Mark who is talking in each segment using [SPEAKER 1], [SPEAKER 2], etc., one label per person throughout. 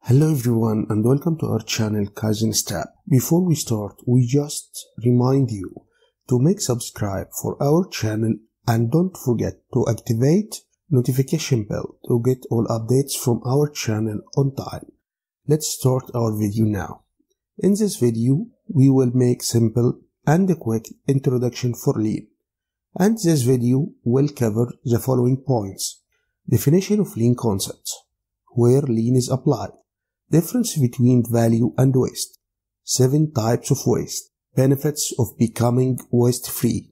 [SPEAKER 1] Hello everyone and welcome to our channel Kaizen Step. Before we start, we just remind you to make subscribe for our channel and don't forget to activate notification bell to get all updates from our channel on time. Let's start our video now. In this video, we will make simple and a quick introduction for Lean. And this video will cover the following points. Definition of Lean concept, where Lean is applied. Difference between value and waste. 7 types of waste. Benefits of becoming waste-free.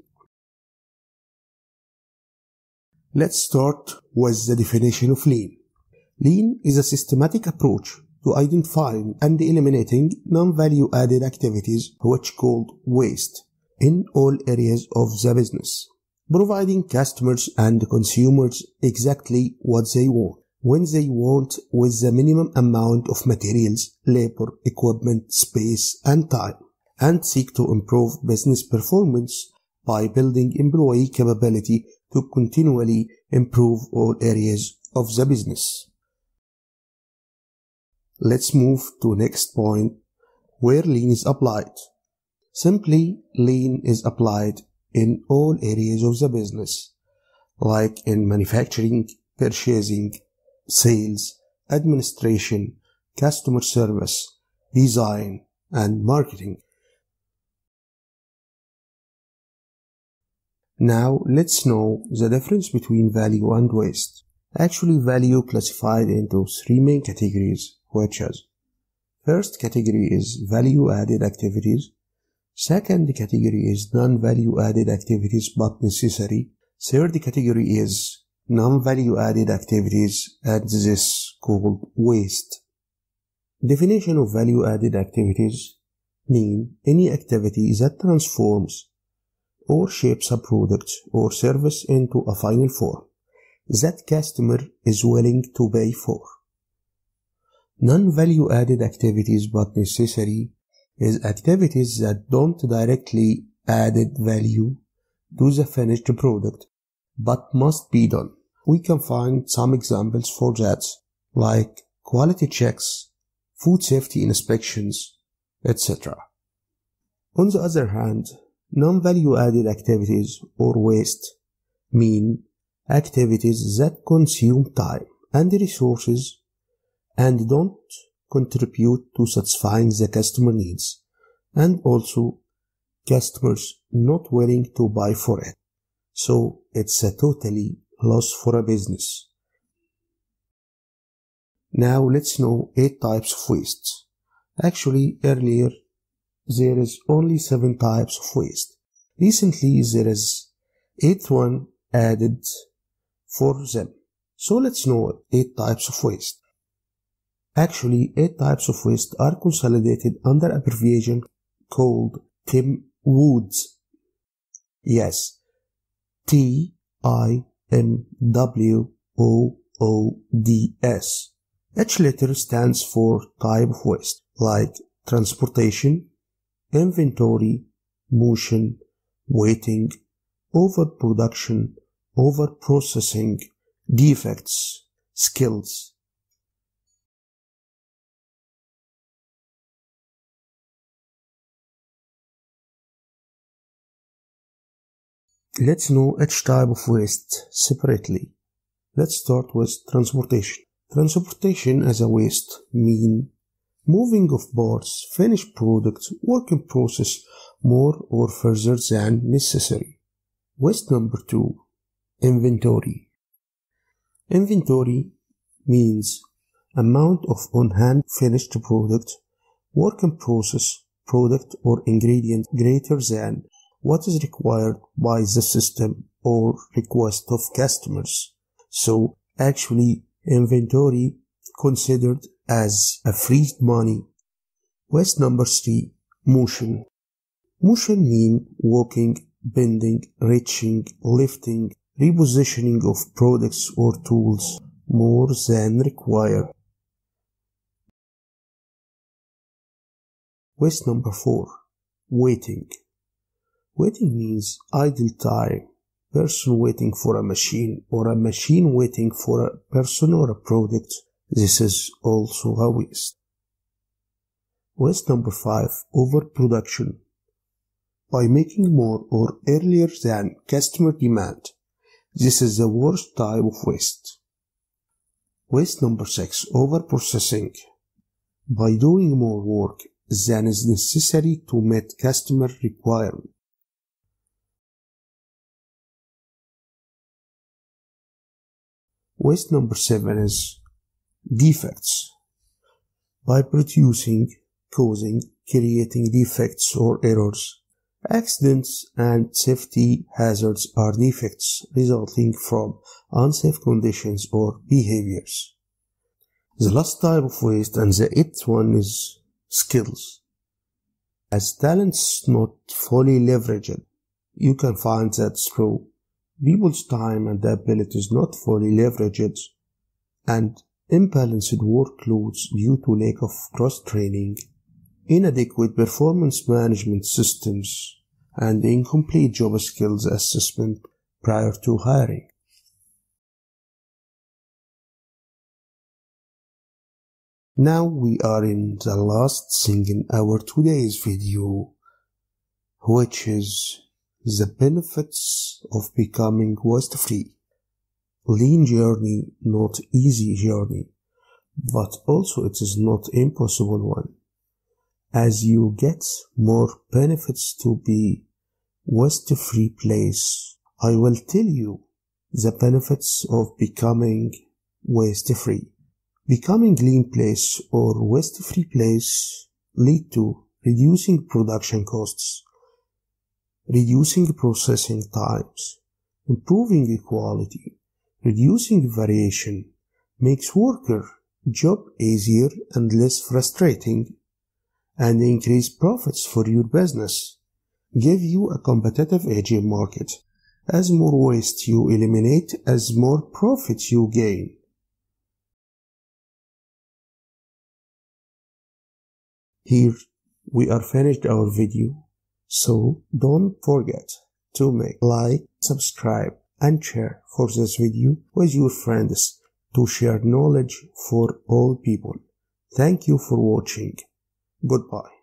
[SPEAKER 1] Let's start with the definition of Lean. Lean is a systematic approach to identifying and eliminating non-value-added activities, which called waste, in all areas of the business, providing customers and consumers exactly what they want, when they want, with the minimum amount of materials, labor, equipment, space, and time, and seek to improve business performance by building employee capability to continually improve all areas of the business. Let's move to next point, where Lean is applied. Simply, Lean is applied in all areas of the business, like in manufacturing, purchasing, sales, administration, customer service, design, and marketing. Now let's know the difference between value and waste. Actually, value classified into 3 main categories, which is: first category is value-added activities, second category is non-value-added activities but necessary, third category is non-value-added activities, and this is called waste. Definition of value-added activities mean any activity that transforms or shapes a product or service into a final form that customer is willing to pay for. Non-value-added activities but necessary is activities that don't directly add value to the finished product but must be done. We can find some examples for that, like quality checks, food safety inspections, etc. On the other hand, non-value-added activities or waste mean activities that consume time and resources and don't contribute to satisfying the customer needs, and also customers not willing to buy for it. So it's a totally loss for a business. Now let's know 8 types of waste. Actually, earlier there is only 7 types of waste. Recently there is 8th one added for them. So let's know 8 types of waste. Actually, 8 types of waste are consolidated under abbreviation called TIMWOODS. Yes, TIMWOODS. Each letter stands for type of waste, like transportation, inventory, motion, waiting, overproduction, overprocessing, defects, skills. Let's know each type of waste separately. Let's start with transportation. Transportation as a waste mean moving of parts, finished products, work in process more or further than necessary. Waste number 2, inventory. Inventory means amount of on-hand finished product, work in process, product or ingredient greater than what is required by the system or request of customers. So actually, inventory considered as a free money. Waste number 3, motion. Motion mean walking, bending, reaching, lifting, repositioning of products or tools more than required. Waste number 4, waiting. Waiting means idle time, person waiting for a machine or a machine waiting for a person or a product This is also a waste. Waste number 5, overproduction. By making more or earlier than customer demand. This is the worst type of waste. Waste number 6, overprocessing. By doing more work than is necessary to meet customer requirements. Waste number 7 is defects. By producing, causing, creating defects or errors. Accidents and safety hazards are defects resulting from unsafe conditions or behaviors. The last type of waste and the 8th one is skills. As talents not fully leveraged, you can find that through people's time and abilities not fully leveraged and imbalanced workloads due to lack of cross-training, inadequate performance management systems, and incomplete job skills assessment prior to hiring. Now we are in the last thing in our today's video, which is the benefits of becoming waste-free. Lean journey, not easy journey, but also it is not impossible one. As you get more benefits to be waste-free place, I will tell you the benefits of becoming waste-free. Becoming lean place or waste-free place lead to reducing production costs, reducing processing times, improving quality, reducing variation, makes worker job easier and less frustrating, and increase profits for your business, give you a competitive edge in market. As more waste you eliminate, as more profit you gain. Here we are finished our video, so don't forget to make like, subscribe and share for this video with your friends to share knowledge for all people. Thank you for watching. Goodbye.